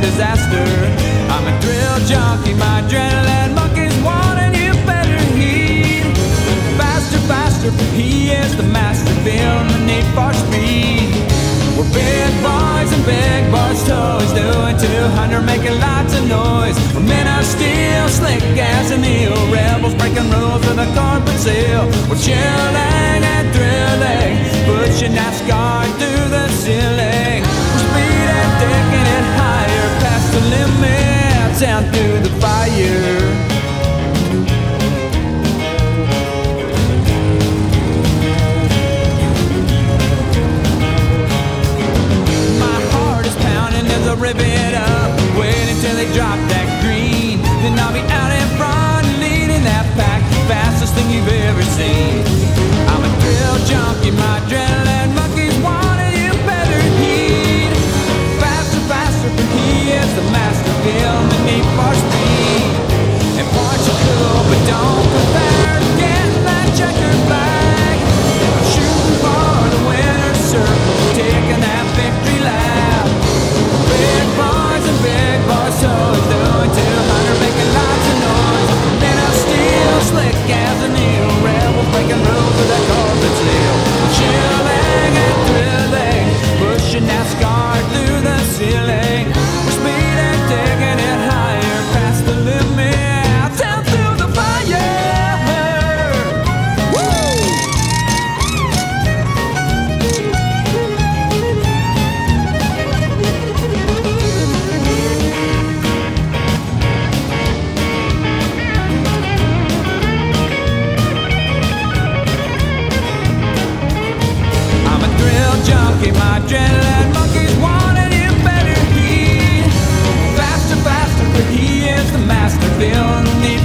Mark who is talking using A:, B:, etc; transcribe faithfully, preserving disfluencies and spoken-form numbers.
A: disaster. I'm a thrill junkie, my adrenaline monkey's wanting you better heed. Faster, faster, he is the master, feeling the need for speed. We're big boys and big boys toys, doing two hundred, making lots of noise. We're men of steel, slick as an eel, rebels breaking rules with a corporate seal. We're chilling and thrilling, pushing NASCAR through the ceiling. We're speeding, taking it higher, past the limits, down through the fire. Rip it up, wait until they drop that green. Then I'll be out in front, leading that pack, fastest thing you've ever seen. I'm a thrill junkie, my adrenaline monkey's wanting you better heed. Faster, faster, for he is the master, feeling the need for speed. And points are cool, but don't compare to getting that checkered flag. I'm shooting for the winner's circle, taking that victory lap. Big boys and big boys toys, doing two hundred, making lots of noise. Men of steel, slick as an eel, rebels breaking rules with a corporate seal. Chilling and thrilling, pushing NASCAR through the ceiling. We're speeding, taking it higher, past the limit, down through the fire. Junkie, my adrenaline monkey's wanting you better heed. Faster, faster, for he is the master, feeling the